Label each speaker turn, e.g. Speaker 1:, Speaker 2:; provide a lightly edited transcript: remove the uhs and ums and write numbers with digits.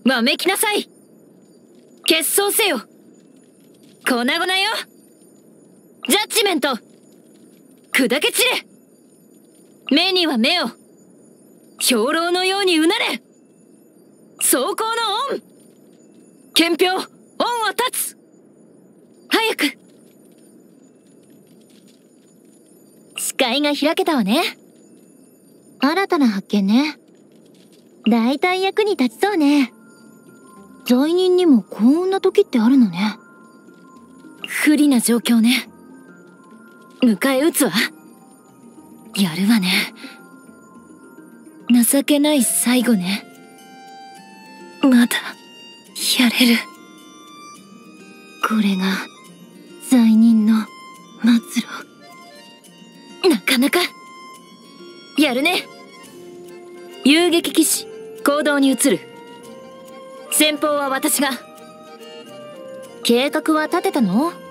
Speaker 1: わめきなさい。決闘せよ。粉々よ。ジャッジメント。砕け散れ。目には目を。兵糧のようにうなれ。装甲の恩。憲兵恩を立つ。早く。
Speaker 2: 視界が開けたわね。新たな発見ね。だいたい役に立ちそうね。罪人にもこんな時ってあるのね。
Speaker 1: 不利な状況ね。迎え撃つわ。やるわね。情けない最後ね。まだやれる。
Speaker 2: これが罪人の末路。
Speaker 1: なかなかやるね。遊撃騎士行動に移る。先方は私が。
Speaker 2: 計画は立てたの？